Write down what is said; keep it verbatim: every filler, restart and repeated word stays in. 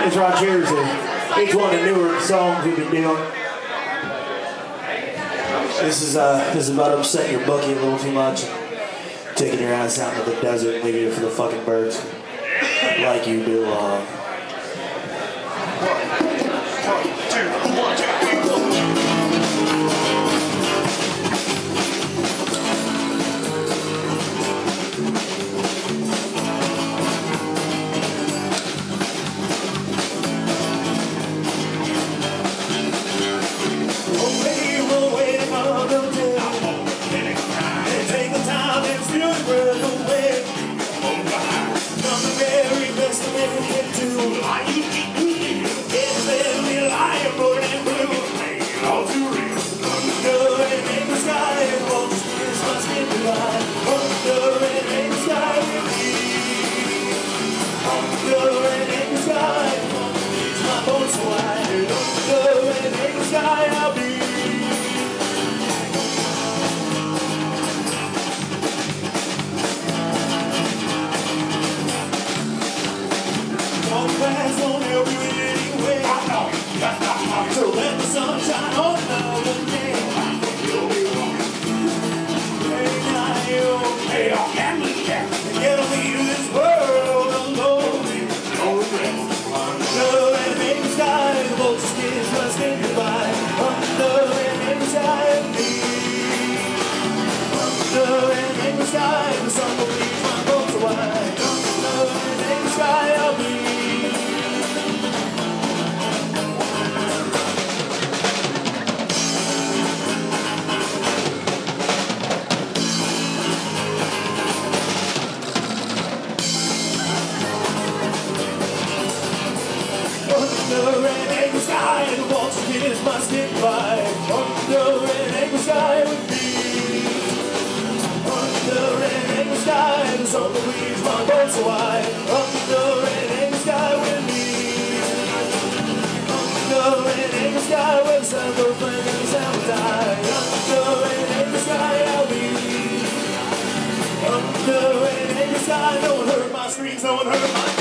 This right here is a, each one of the newer songs we've been doing. This is uh, this is about upsetting your bucky a little too much, taking your ass out into the desert and leaving it for the fucking birds, like you belong. So let the sun shine on another day. Hey, now you, hey, I can look at and get me to this world alone. No regrets. Under an angry sky, the vulture's kiss must say goodbye. Under an angry sky of me. Under an angry sky, the sun will bleach my bones away. Under an angry sky of me. Under an angry sky, the vulture's kiss must get by. Under an angry sky with me. Under an angry sky, the sun will bleach my bones away. Under an angry sky with me. Under an angry sky, where the sun will flame and the sun will die. Under an angry sky, I'll be. Under an angry sky, no one heard my screams, no one heard my